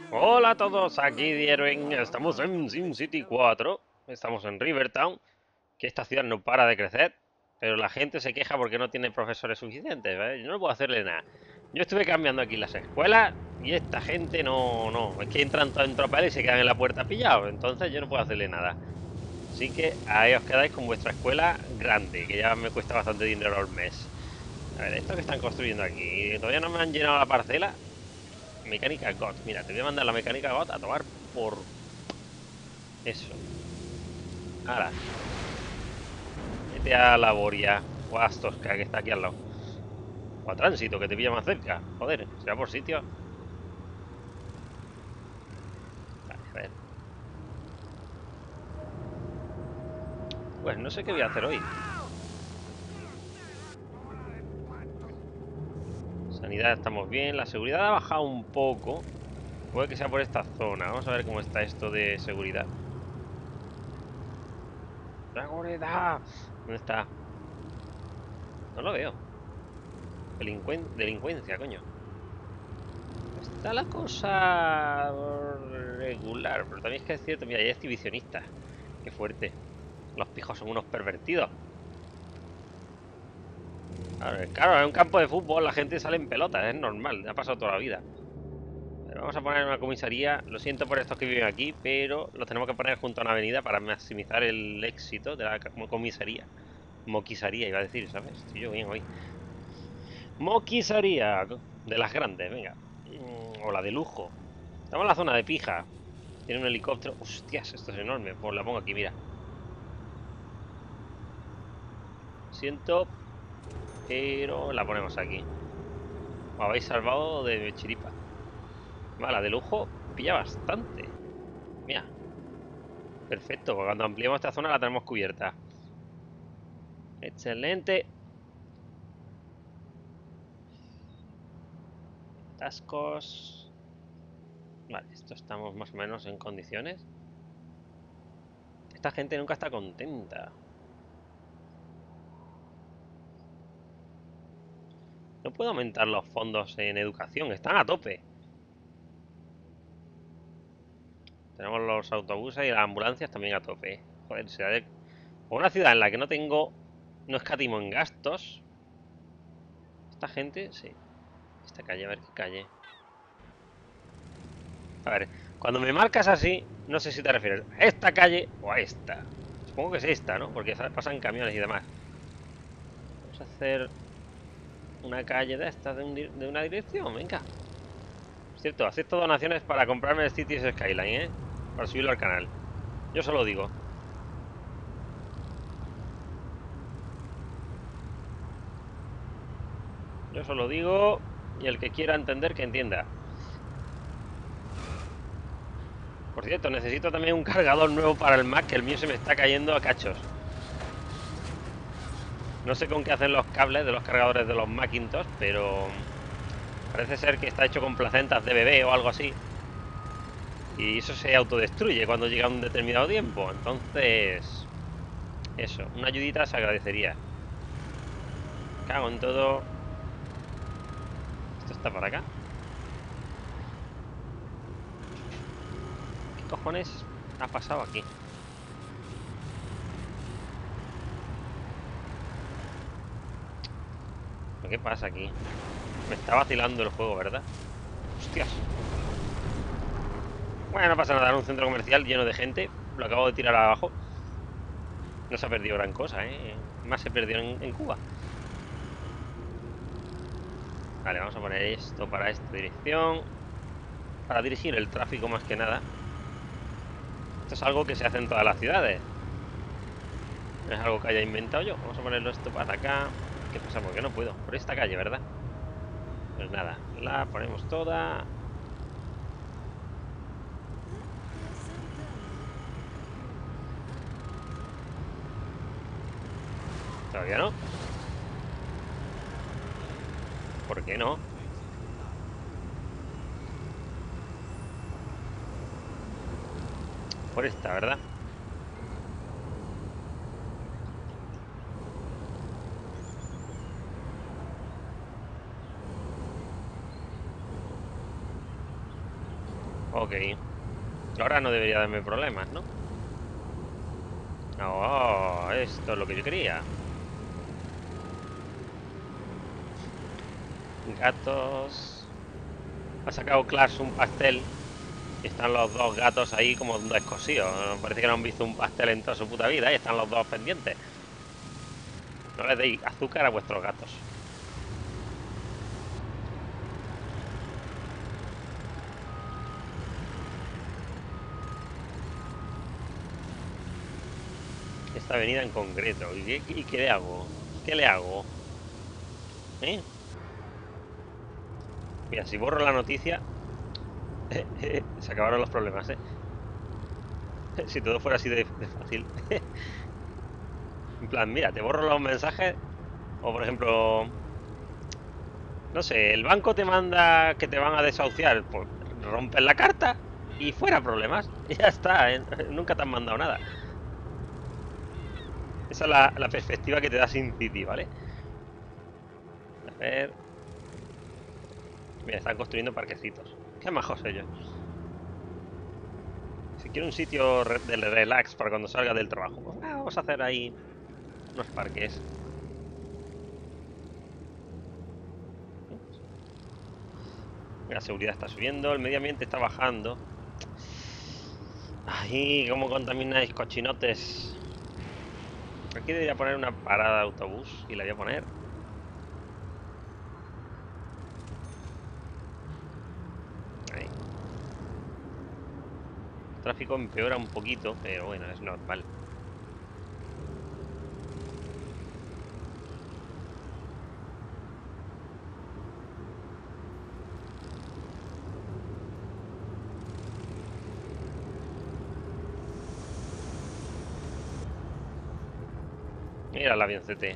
Hola a todos, aquí Dierwen, estamos en SimCity 4, estamos en Rivertown, que esta ciudad no para de crecer, pero la gente se queja porque no tiene profesores suficientes, ¿vale? Yo no puedo hacerle nada. Yo estuve cambiando aquí las escuelas y esta gente no, es que entran todos en tropel y se quedan en la puerta pillados, entonces yo no puedo hacerle nada. Así que ahí os quedáis con vuestra escuela grande, que ya me cuesta bastante dinero al mes. A ver, esto que están construyendo aquí, todavía no me han llenado la parcela. Mecánica God. Mira, te voy a mandar la mecánica God a tomar por eso. Ahora, vete a la Boria o a Astosca, que está aquí al lado. O a Tránsito, que te pilla más cerca. Joder, será por sitio. Vale, a ver. Pues no sé qué voy a hacer hoy. Sanidad estamos bien. La seguridad ha bajado un poco. Puede que sea por esta zona. Vamos a ver cómo está esto de seguridad. ¡Seguridad! ¿Dónde está? No lo veo. Delincuencia, coño. Está la cosa regular, pero también es que es cierto, mira, hay exhibicionistas. Qué fuerte. Los pijos son unos pervertidos. Claro, en un campo de fútbol la gente sale en pelotas, es normal, ha pasado toda la vida. Pero vamos a poner una comisaría. Lo siento por estos que viven aquí, pero los tenemos que poner junto a una avenida para maximizar el éxito de la comisaría. Moquisaría iba a decir, ¿sabes? Estoy yo bien hoy. Moquisaría de las grandes, venga. O la de lujo. Estamos en la zona de pija. Tiene un helicóptero. Hostias, esto es enorme. Pues la pongo aquí, mira. Siento, pero la ponemos aquí. Me habéis salvado de chiripa. Vale, de lujo pilla bastante. Mira, perfecto. Cuando ampliemos esta zona la tenemos cubierta. Excelente. Tascos. Vale, esto estamos más o menos en condiciones. Esta gente nunca está contenta. No puedo aumentar los fondos en educación. Están a tope. Tenemos los autobuses y las ambulancias también a tope. Joder, una ciudad en la que no tengo... No escatimo en gastos. Esta gente, sí. Esta calle, a ver qué calle. A ver, cuando me marcas así, no sé si te refieres a esta calle o a esta. Supongo que es esta, ¿no? Porque pasan camiones y demás. Vamos a hacer una calle de estas de una dirección, venga. Es cierto, acepto donaciones para comprarme el Cities Skyline, ¿eh? Para subirlo al canal. Yo solo digo. Yo solo digo. Y el que quiera entender, que entienda. Por cierto, necesito también un cargador nuevo para el Mac, que el mío se me está cayendo a cachos. No sé con qué hacen los cables de los cargadores de los Macintosh, pero parece ser que está hecho con placentas de bebé o algo así. Y eso se autodestruye cuando llega un determinado tiempo. Entonces, eso, una ayudita se agradecería. Cago en todo. Esto está para acá. ¿Qué cojones ha pasado aquí? ¿Qué pasa aquí? Me está vacilando el juego, ¿verdad? Hostias. Bueno, no pasa nada, en un centro comercial lleno de gente. Lo acabo de tirar abajo. No se ha perdido gran cosa, ¿eh? Más se perdió en Cuba. Vale, vamos a poner esto para esta dirección. Para dirigir el tráfico más que nada. Esto es algo que se hace en todas las ciudades. No es algo que haya inventado yo. Vamos a ponerlo esto para acá. ¿Qué pasa? Porque no puedo. Por esta calle, ¿verdad? Pues nada, la ponemos toda. Todavía no. ¿Por qué no? Por esta, ¿verdad? Ok. Ahora no debería darme problemas, ¿no? Oh, esto es lo que yo quería. Gatos. Ha sacado Clash un pastel. Y están los dos gatos ahí como descosidos. Parece que no han visto un pastel en toda su puta vida. Y están los dos pendientes. No les deis azúcar a vuestros gatos. Esta avenida en concreto. ¿Y qué le hago? ¿Qué le hago? ¿Eh? Mira, si borro la noticia, se acabaron los problemas, ¿eh? Si todo fuera así de fácil. En plan, mira, te borro los mensajes. O por ejemplo, no sé, el banco te manda que te van a desahuciar. Pues rompes la carta y fuera problemas. Ya está, ¿eh? Nunca te han mandado nada. Esa es la perspectiva que te da Sin City, ¿vale? A ver. Mira, están construyendo parquecitos. Qué majos ellos. Si quiero un sitio de relax para cuando salga del trabajo, pues vamos a hacer ahí unos parques. La seguridad está subiendo, el medio ambiente está bajando. Ay, cómo contamináis, cochinotes. Aquí debería poner una parada de autobús y la voy a poner. Ahí. El tráfico empeora un poquito, pero bueno, es normal. Mira el avión CT.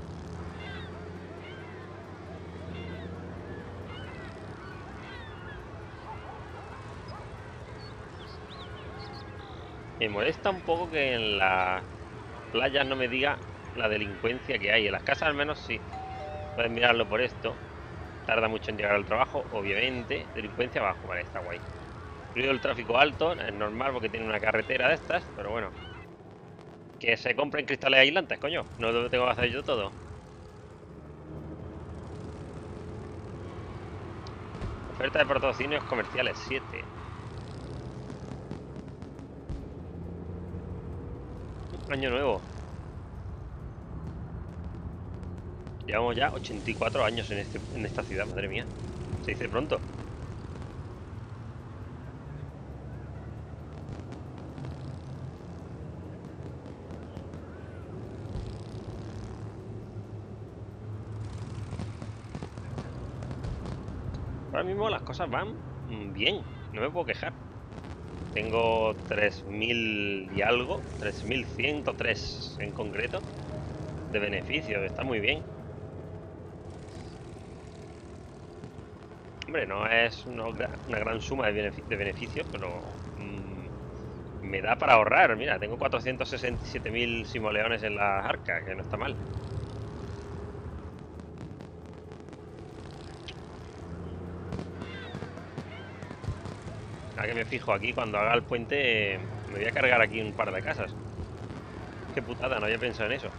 Me molesta un poco que en las playas no me diga la delincuencia que hay. En las casas al menos sí. Puedes mirarlo por esto. Tarda mucho en llegar al trabajo, obviamente. Delincuencia abajo, vale, está guay. Ruido del tráfico alto, es normal porque tiene una carretera de estas, pero bueno. Que se compren cristales aislantes, coño. No lo tengo que hacer yo todo. Oferta de patrocinios comerciales, 7. Año nuevo. Llevamos ya 84 años en esta ciudad, madre mía. Se dice pronto. Ahora mismo las cosas van bien. No me puedo quejar. Tengo 3000 y algo. 3103 en concreto. De beneficios. Está muy bien. Hombre, no es una gran suma de beneficios, pero me da para ahorrar. Mira, tengo 467.000 simoleones en las arcas, que no está mal. Ahora que me fijo aquí, cuando haga el puente, me voy a cargar aquí un par de casas. Qué putada, no había pensado en eso.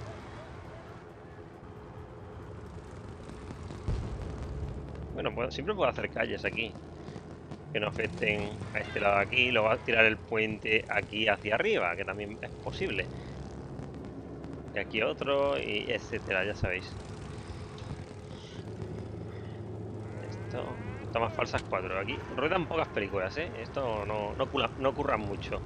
Bueno, pues siempre puedo hacer calles aquí que no afecten a este lado de aquí. Luego a tirar el puente aquí hacia arriba, que también es posible. Y aquí otro, y etcétera, ya sabéis. Esto, tomas falsas 4. Aquí ruedan pocas películas, ¿eh? Esto no ocurra mucho.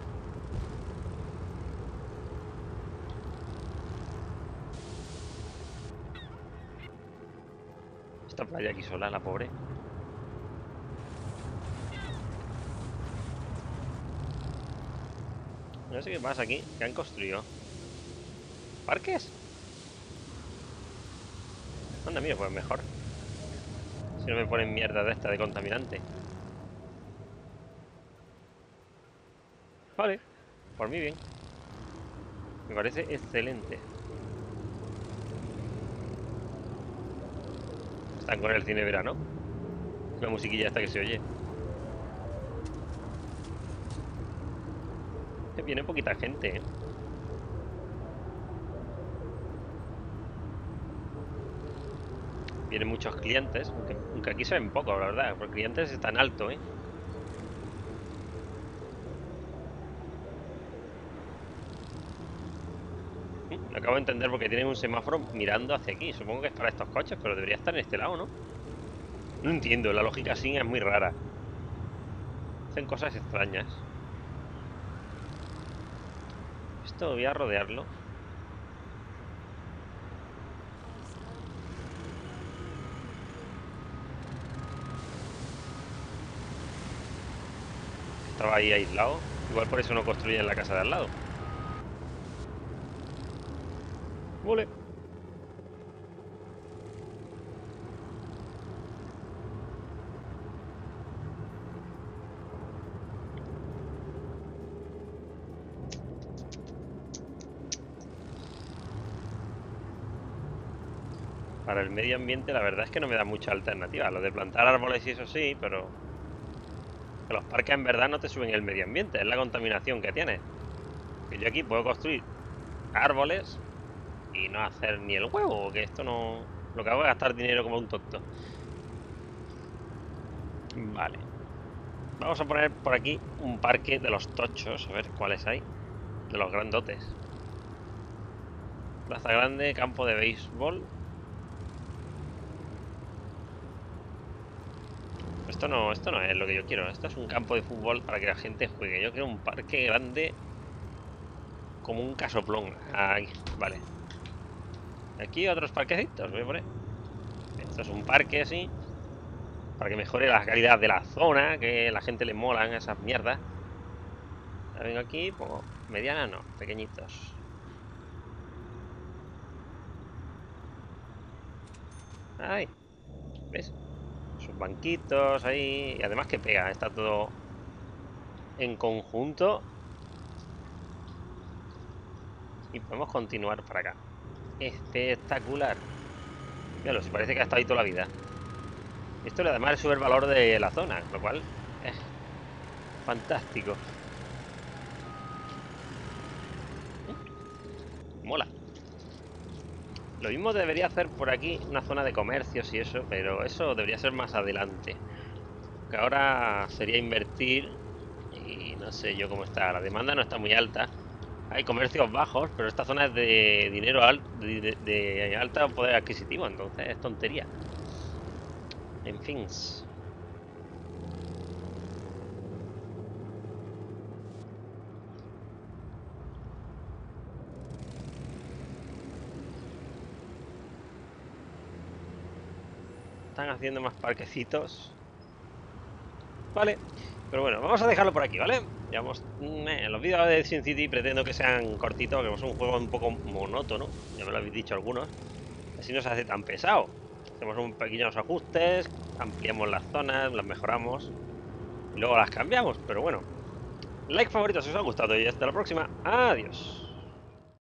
Esta playa aquí sola, la pobre. No sé qué pasa aquí. ¿Qué han construido? ¿Parques? Anda, mira, pues mejor. Si no me ponen mierda de esta de contaminante. Vale, por mí bien. Me parece excelente. Están con el cine de verano. La musiquilla esta que se oye. Viene poquita gente, ¿eh? Vienen muchos clientes, aunque aquí se ven pocos, la verdad. Porque clientes es tan alto, ¿eh? Lo acabo de entender porque tienen un semáforo mirando hacia aquí. Supongo que es para estos coches, pero debería estar en este lado, ¿no? No entiendo, la lógica así es muy rara. Hacen cosas extrañas. Esto voy a rodearlo. Estaba ahí aislado. Igual por eso no construyen la casa de al lado. Vale. Para el medio ambiente la verdad es que no me da mucha alternativa. Lo de plantar árboles y eso sí, pero... Que los parques en verdad no te suben el medio ambiente. Es la contaminación que tienes. Que yo aquí puedo construir árboles y no hacer ni el huevo. Que esto no... Lo que hago es gastar dinero como un tonto. Vale. Vamos a poner por aquí un parque de los tochos. A ver cuáles hay. De los grandotes. Plaza grande, campo de béisbol. Esto no es lo que yo quiero. Esto es un campo de fútbol para que la gente juegue. Yo quiero un parque grande como un casoplón. Ahí, vale. Aquí otros parquecitos, voy a poner. Esto es un parque así. Para que mejore la calidad de la zona. Que a la gente le molan esas mierdas. Ahora vengo aquí, pongo mediana, no, pequeñitos. Ahí, ¿ves? Sus banquitos ahí. Y además que pega, está todo en conjunto. Y podemos continuar para acá. Espectacular. Míralo, si parece que ha estado ahí toda la vida. Esto además le sube el valor de la zona, lo cual es fantástico. Mola. Lo mismo debería hacer por aquí una zona de comercios y eso, pero eso debería ser más adelante. Que ahora sería invertir y no sé yo cómo está. La demanda no está muy alta. Hay comercios bajos, pero esta zona es de dinero alto, de alto poder adquisitivo, entonces es tontería. En fin. Están haciendo más parquecitos. Vale. Pero bueno, vamos a dejarlo por aquí, ¿vale? Llevamos... los vídeos de Sin City pretendo que sean cortitos, que es un juego un poco monótono. Ya me lo habéis dicho algunos. Así no se hace tan pesado. Hacemos unos pequeños ajustes, ampliamos las zonas, las mejoramos y luego las cambiamos. Pero bueno, like, favorito si os ha gustado y hasta la próxima. Adiós.